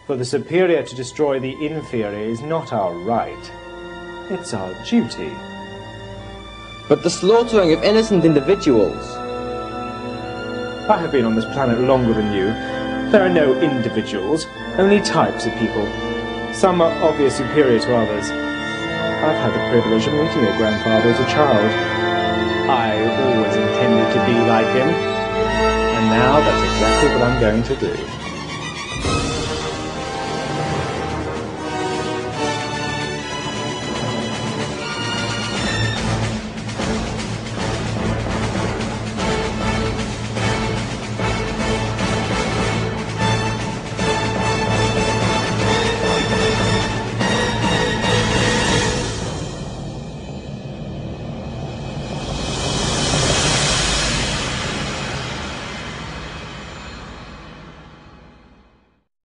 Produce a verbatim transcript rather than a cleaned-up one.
For the superior to destroy the inferior is not our right. It's our duty. But the slaughtering of innocent individuals... I have been on this planet longer than you. There are no individuals, only types of people. Some are obviously superior to others. I've had the privilege of meeting your grandfather as a child. I always intended to be like him. And now that's exactly what I'm going to do.